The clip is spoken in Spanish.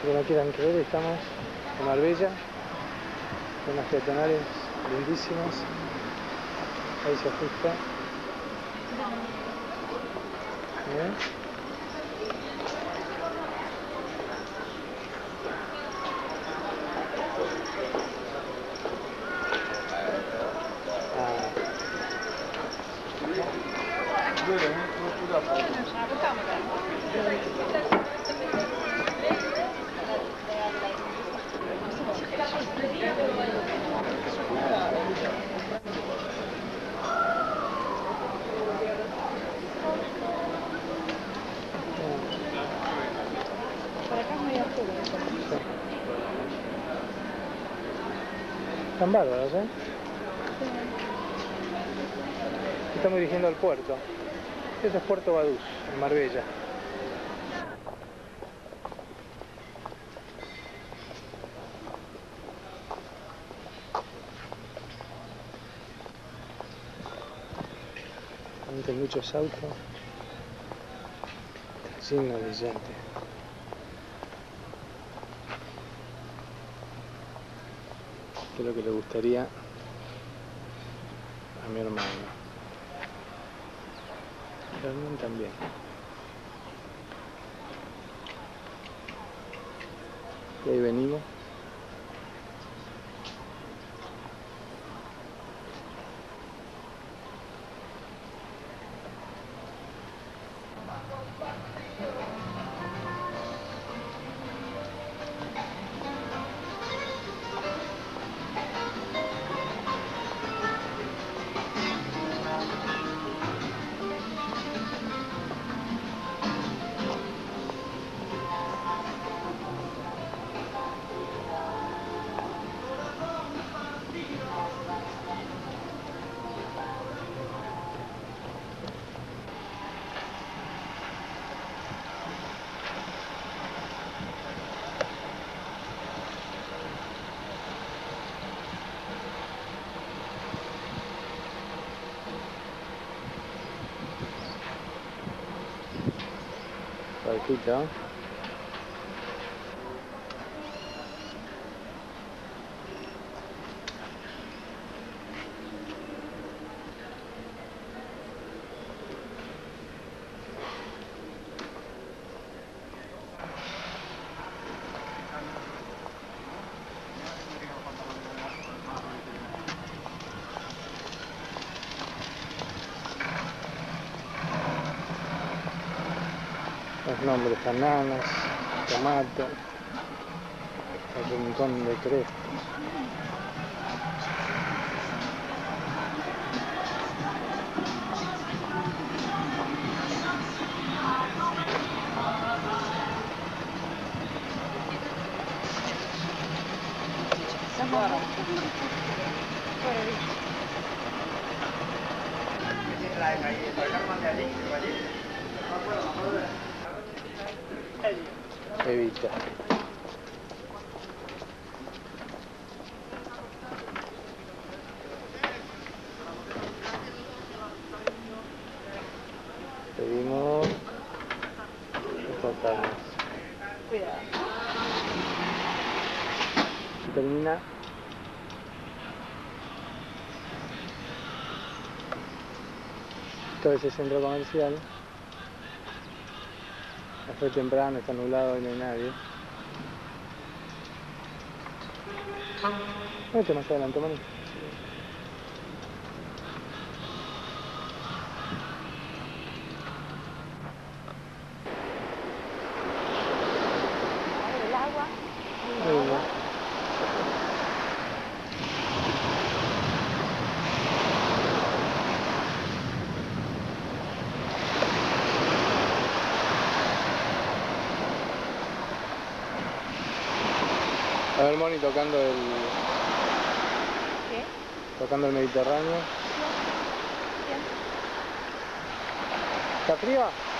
Que no quieran creer, estamos en Marbella, con unas peatonales lindísimas. Ahí se ajusta. Están bárbaros, ¿eh? Estamos dirigiendo al puerto. Este es Puerto Vaduz, en Marbella. Hay muchos autos. Está lleno de gente. Que es lo que le gustaría a mi hermano. Y a mí también. Y ahí venimos. Barquito. Los nombres: bananas, tomate, el rincón de Crespo. Evita. Pedimos estas. Cuidado. Termina. Todo ese centro comercial. Fue temprano, está nublado y no hay nadie. Vete más adelante, Moni. El agua. A ver, Moni, tocando el... ¿Qué? Tocando el Mediterráneo. Bien. ¿Está frío?